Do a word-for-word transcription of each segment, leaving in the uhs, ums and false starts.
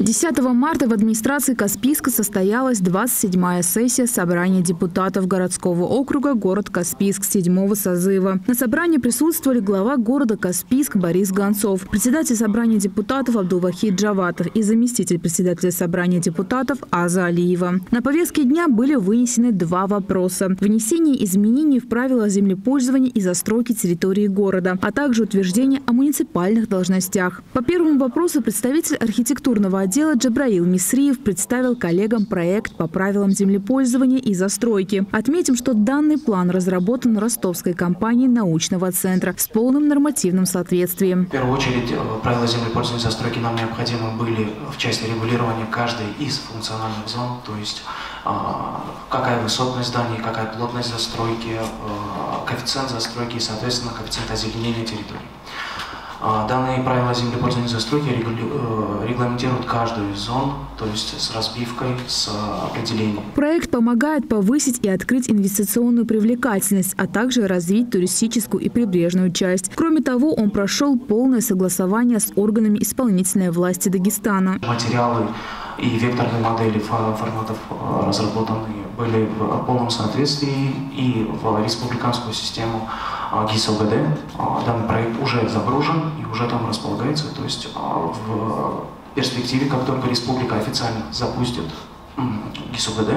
десятого марта в администрации Каспийска состоялась двадцать седьмая сессия собрания депутатов городского округа город Каспийск седьмого созыва. На собрании присутствовали глава города Каспийск Борис Гонцов, председатель собрания депутатов Абдулвахид Джаватов и заместитель председателя собрания депутатов Аза Алиева. На повестке дня были вынесены два вопроса: внесение изменений в правила землепользования и застройки территории города, а также утверждение о муниципальных должностях. По первому вопросу представитель архитектурного отдела Джабраил Мисриев представил коллегам проект по правилам землепользования и застройки. Отметим, что данный план разработан ростовской компанией научного центра с полным нормативным соответствием. В первую очередь, правила землепользования и застройки нам необходимы были в части регулирования каждой из функциональных зон, то есть какая высотность зданий, какая плотность застройки, коэффициент застройки и, соответственно, коэффициент озеленения территории. Данные правила землепользования и застройки регламентируют каждую из зон, то есть с разбивкой, с определением. Проект помогает повысить и открыть инвестиционную привлекательность, а также развить туристическую и прибрежную часть. Кроме того, он прошел полное согласование с органами исполнительной власти Дагестана. Материалы и векторные модели форматов разработаны были в полном соответствии и в республиканскую систему ГИС-ЛГД. Данный проект уже загружен и уже там располагается. То есть в перспективе, как только республика официально запустит ГИС-ЛГД,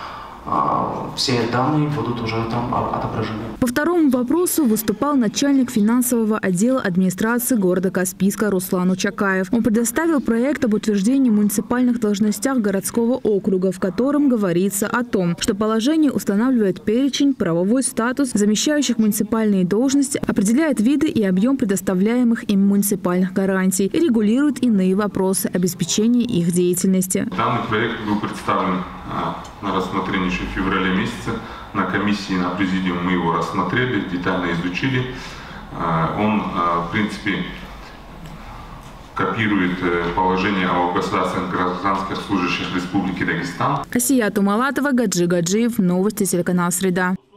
все данные будут уже там отображены. По второму вопросу выступал начальник финансового отдела администрации города Каспийска Руслан Учакаев. Он предоставил проект об утверждении муниципальных должностях городского округа, в котором говорится о том, что положение устанавливает перечень, правовой статус замещающих муниципальные должности, определяет виды и объем предоставляемых им муниципальных гарантий и регулирует иные вопросы обеспечения их деятельности. Данный проект был представлен на рассмотрение еще в феврале месяце. На комиссии, на президиум мы его рассмотрели, детально изучили. Он, в принципе, копирует положение о государственных гражданских служащих Республики Дагестан. Асия Тумалатова, Гаджи Гаджиев, новости телеканал «Среда».